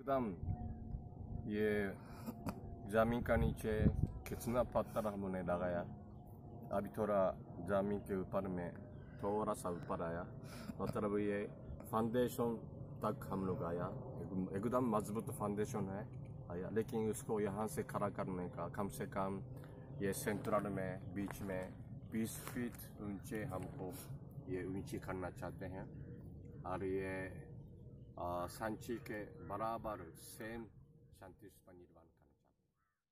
एकदम ये जमीन का नीचे कितना पत्थर हमने लगाया। अभी थोड़ा जमीन के ऊपर में थोड़ा सा ऊपर आया, मतलब ये फाउंडेशन तक हम लोग आया। एकदम मजबूत फाउंडेशन है आया, लेकिन उसको यहाँ से खड़ा करने का कम से कम ये सेंट्रल में बीच में 20 फीट ऊंचे हमको ये ऊंची करना चाहते हैं। और ये सांची के बराबर सेम शांति स्तूपा निर्माण